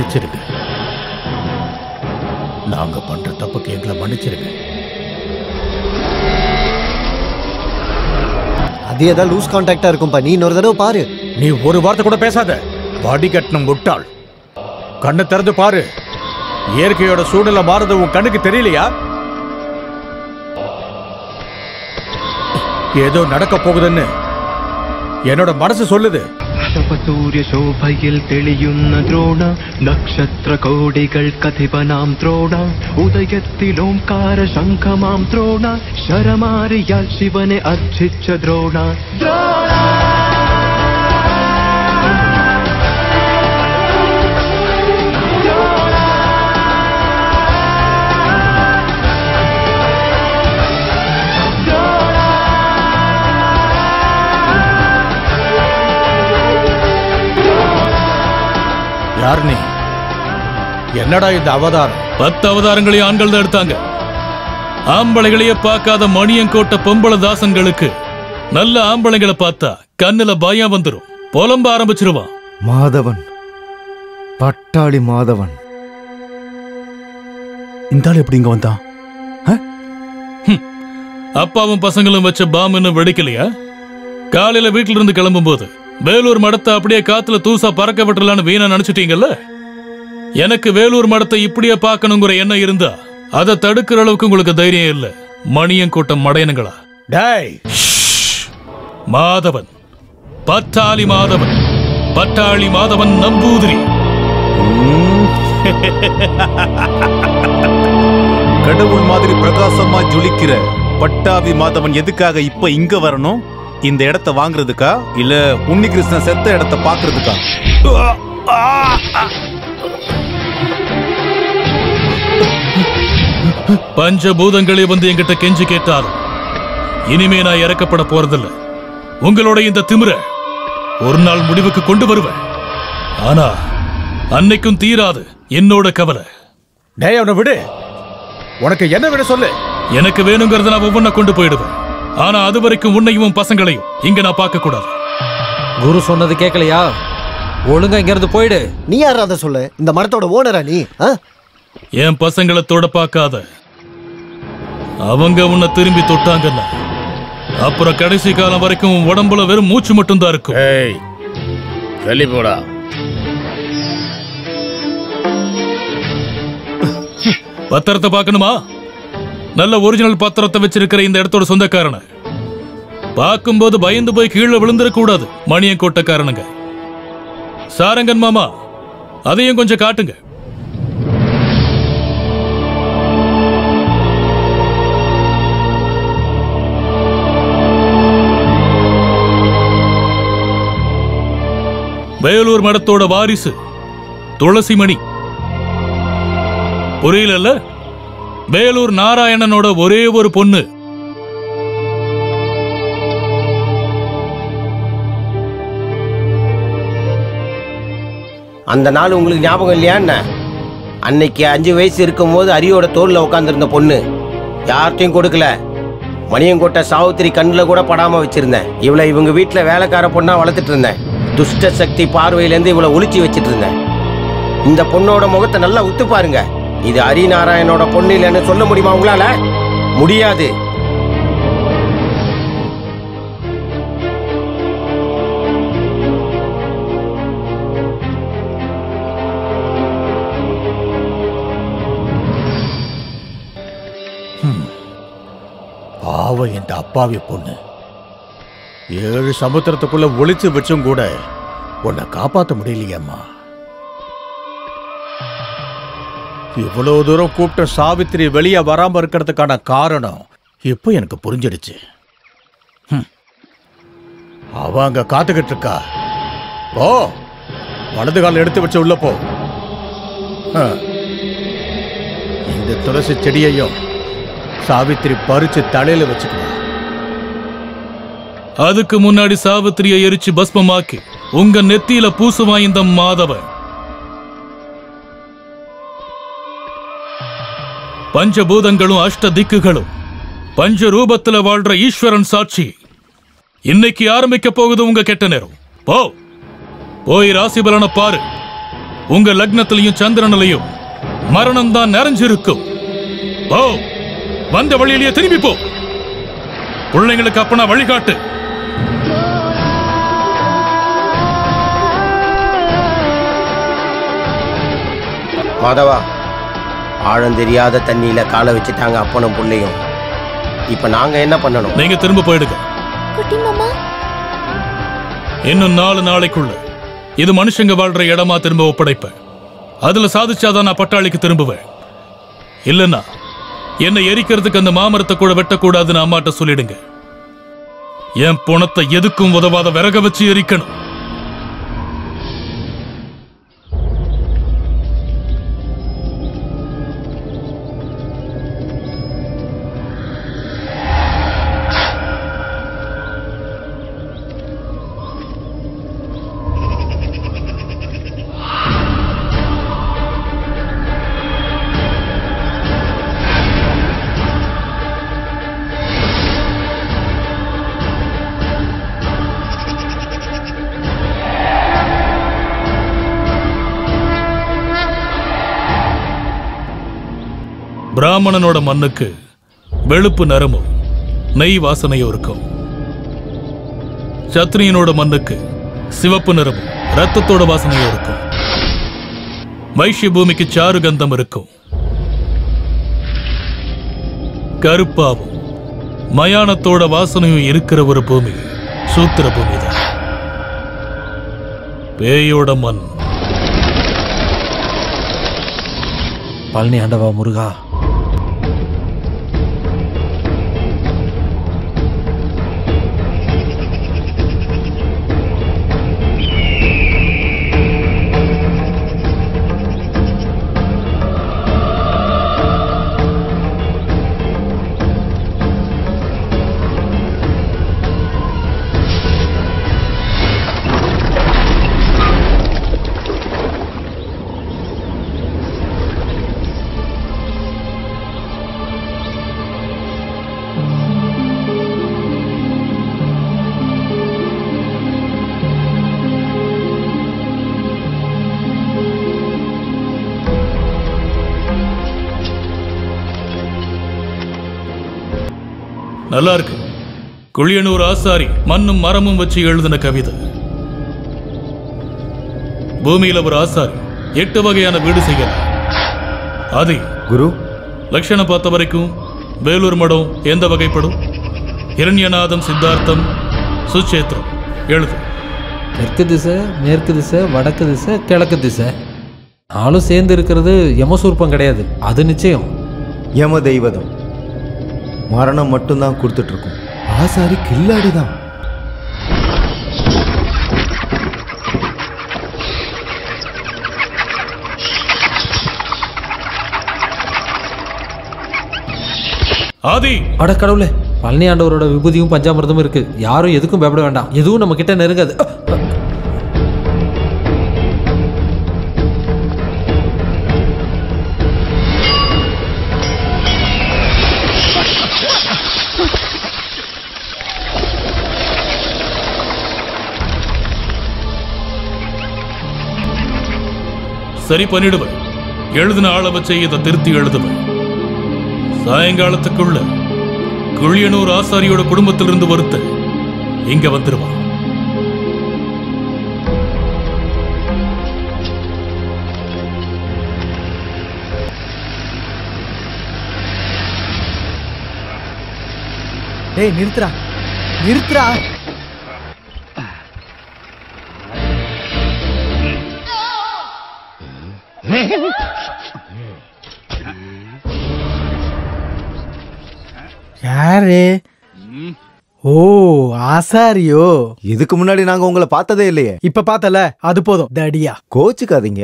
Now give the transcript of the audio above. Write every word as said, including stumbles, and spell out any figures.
மன்னிச்சிருங்க. நாங்க பண்ற தப்புக்கு எங்களை மன்னிச்சிருங்க. அது ஏதாவது லூஸ் கான்டாக்டா இருக்கும்பா. நீ இன்னொரு தடவை பாரு. நீ ஒரு வார்த்தை கூட பேசாத. பாடி கட்டணம் முட்டாள். கண்ணை திறந்து பாரு. இயற்கையோட சூழ்நிலை மாறுது உன் கண்ணுக்கு தெரியலையா? ஏதோ நடக்க போகுதுன்னு என்னோட மனசு சொல்லுது. സൂര്യ ശോഭയിൽ തെളിയുന്ന ദ്രോണ നക്ഷത്ര കോടികൾ കഥിപനാം ദ്രോണ ഉദയത്തിലോംകാര ശംഖമാം ദ്രോണ ശരമാരിയാൽ ശിവനെ അർച്ചിച്ച ദ്രോണ ദ്രോണ யார் நீ? என்னடா இந்த அவதாரம்? பத்து அவதாரங்களையும் ஆண்கள் தான் எடுத்தாங்க. ஆம்பளைகளையே பார்க்காத மணியங்கோட்ட பொம்பளை தாசன்களுக்கு நல்ல ஆம்பளைங்களை பார்த்தா கண்ணுல பயம் வந்துரும். புலம்ப ஆரம்பிச்சிருவான். மாதவன், பட்டாளி மாதவன். இந்த ஆள் எப்படி இங்க வந்தான்? அப்பாவும் பசங்களும் வச்ச பாம் இன்னும் வெடிக்கலையா? காலையில வீட்டுல இருந்து கிளம்பும் போது வேலூர் மடத்தை அப்படியே காத்துல தூசா பறக்க விட்டுலான்னு வீணா நினைச்சிட்டீங்கல்ல. எனக்கு வேலூர் மடத்தை இப்படியே பார்க்கணுங்கிற எண்ணம் இருந்தா அதை தடுக்கிற அளவுக்கு உங்களுக்கு தைரியம் இல்ல. மணியங்கூட்டம் மடையனுங்களா? டேய், மாதவன், பட்டாளி மாதவன், பட்டாளி மாதவன் நம்பூதிரி. கடவுள் மாதிரி பிரகாசமா ஜொலிக்கிற பட்டாவி மாதவன் எதுக்காக இப்ப இங்க வரணும்? இந்த இடத்தை வாங்குறதுக்கா இல்ல உன்னிகிருஷ்ணன் செத்த இடத்தை பாக்குறதுக்கா? பஞ்சபூதங்களே வந்து என்கிட்ட கெஞ்சி கேட்டாலும் இனிமே நான் இறக்கப்பட போறதில்ல. உங்களோட இந்த திமிர ஒரு நாள் முடிவுக்கு கொண்டு வருவேன். ஆனா அன்னைக்கும் தீராது என்னோட கவலை. டேய், அவனை விடு. உனக்கு என்ன வேணும் சொல்லு. எனக்கு வேணுங்கிறத நான் ஒவ்வொன்றை கொண்டு போயிடுவேன். ஆனா அது வரைக்கும் உன்னையும் பசங்களையும் இங்க நான் பார்க்க கூடாது. குரு சொன்னது கேட்கலையா? ஒழுங்கா இங்க இருந்து போயிடு. நீ யாரா அதை சொல்ல? இந்த மரத்தோட ஓனரா நீ? என் பசங்களை தொட பார்க்காத. அவங்க உன்னை திரும்பி தொட்டாங்கன்னா அப்புறம் கடைசி காலம் வரைக்கும் உடம்புல வெறும் மூச்சு மட்டும் தான் இருக்கும். ஏய், வெளி போடா. பத்திரத்தை பார்க்கணுமா? நல்ல ஒரிஜினல் பத்திரத்தை வச்சிருக்கிற இந்த இடத்தோட சொந்தக்காரன பார்க்கும்போது பயந்து போய் கீழே விழுந்துடக்கூடாது. மணியங்கோட்டக்காரனுங்க. சாரங்கன் மாமா, அதையும் கொஞ்சம் காட்டுங்க. வேலூர் மடத்தோட வாரிசு துளசிமணி. புரியல? வேலூர் நாராயணனோட ஒரே ஒரு பொண்ணு. அந்த நாள் உங்களுக்கு ஞாபகம் இல்லையா? என்ன அன்னைக்கு அஞ்சு வயசு இருக்கும் போது அரியோட தோல்ல உட்காந்துருந்த பொண்ணு யார்ட்டையும் கொடுக்கல. மணியங்கோட்டை சாவித்திரி கண்ணில் கூட படாம வச்சிருந்தேன். இவளை இவங்க வீட்டில் வேலைக்கார பொண்ணா வளர்த்துட்டு இருந்தேன். துஷ்ட சக்தி பார்வையிலேருந்து இவளை ஒளிச்சி வச்சிட்டு இருந்தேன். இந்த பொண்ணோட முகத்தை நல்லா உத்து பாருங்க. இது ஹரிநாராயணோட பொண்ணு இல்லைன்னு சொல்ல முடியுமா உங்களால? முடியாது. பாவம் இந்த அப்பாவி பொண்ணு. ஏழு சமுத்திரத்துக்குள்ள ஒளிச்சு வச்சும் கூட உன்னை காப்பாற்ற முடியலையம்மா. இவ்வளவு தூரம் கூப்பிட்ட சாவித்திரி வெளியே வராம இருக்கிறதுக்கான காரணம் இப்போ எனக்கு புரிஞ்சிடுச்சு. அவ அங்க காத்துக்கிட்டு இருக்கா. ஓ, வலது கால எடுத்து வச்சு உள்ள போ. இந்த துளசி செடியையும் சாவித்திரி பறிச்சு தலையில வச்சுக்கணும். அதுக்கு முன்னாடி சாவித்திரியை எரிச்சு பஸ்மமாக்கி உங்க நெத்தியில பூசுவான் இந்த மாதவன். பஞ்சபூதங்களும் அஷ்ட திக்குகளும் பஞ்ச ரூபத்துல வாழ்ற ஈஸ்வரன் சாட்சி. இன்னைக்கு ஆரம்பிக்க போகுது உங்க கெட்ட நேரம். போ, போய் ராசி பலனை பாரு. உங்க லக்னத்திலையும் சந்திரனிலையும் மரணம் தான் நிறைஞ்சிருக்கும். ஓ, வந்த வழியிலேயே திரும்பி போ. பிள்ளைங்களுக்கு அப்பனா வழிகாட்டு. மாதவா, ஆழம் தெரியாத தண்ணியில காலை வச்சுட்டாங்க அப்பனும் பிள்ளையும். இப்ப நாங்க என்ன பண்ணணும்? நீங்க திரும்ப போயிடுங்க. குட்டி மாமா, இன்னும் நாலு நாளைக்குள்ள இது மனுஷங்க வாழ்ற இடமா திரும்ப ஒப்படைப்பேன். அதுல சாதிச்சாதான் நான் பட்டாளிக்கு திரும்புவேன். இல்லன்னா என்னை எரிக்கிறதுக்கு அந்த மாமரத்தை கூட வெட்டக்கூடாதுன்னு அம்மாட்ட சொல்லிடுங்க. என் பணத்தை எதுக்கும் உதவாத விறக வச்சு எரிக்கணும். பிராமணனோட மண்ணுக்கு வெளுப்பு நிறமும் நெய் வாசனையும் இருக்கும். சத்திரியனோட மண்ணுக்கு சிவப்பு நிறமும் ரத்தத்தோட வாசனையும் இருக்கும். வைஷ்ய பூமிக்கு சாரு கந்தம் இருக்கும். கருப்பாவும் மயானத்தோட வாசனையும் இருக்கிற ஒரு பூமி சூத்திர பூமி தான். பேயோட மண். பழனி ஆண்டவா முருகா, நல்லா இருக்கு. குழியனூர் ஆசாரி மண்ணும் மரமும் வச்சு எழுதின கவிதை. பூமியில ஒரு ஆசாரி எட்டு வகையான வீடு செய்யலாம். அது குரு லட்சணம் பார்த்த வரைக்கும் வேலூர் மடம் எந்த வகைப்படும்? இரண்யநாதம், சித்தார்த்தம், சுச்சேத்திரம் எழுது. தெற்கு திசை, மேற்கு திசை, வடக்கு திசை, கிழக்கு திசை நாலும் சேர்ந்து இருக்கிறது யமசூர்ப்பம் கிடையாது. அது நிச்சயம். யம தெய்வதம் மரணம் மட்டும்தான் கொடுத்துட்டு இருக்கும். ஆசாரி கில்லாடி தான். ஆதி, அட கடவுளே, பழனி ஆண்டவரோட விபூதியும் பஞ்சாமிரதமும் இருக்கு. யாரும் எதுக்கும் பயப்பட வேண்டாம். எதுவும் நம்ம கிட்ட நெருங்காது. சரி பண்ணிடுவேன். எழுதின ஆளை வச்சு இதை திருத்தி எழுதுவேன். சாயங்காலத்துக்குள்ள குழியனூர் ஆசாரியோட குடும்பத்திலிருந்து ஒருத்த இங்க வந்துருவான். டேய் நிறுத்துறா, நிறுத்துறா. யாரு? ஓ, ஆசாரியோ. இதுக்கு முன்னாடி நாங்க உங்களை பார்த்ததே இல்லையே. இப்ப பார்த்தல, அது போதும். தடியா கோச்சுக்காதீங்க.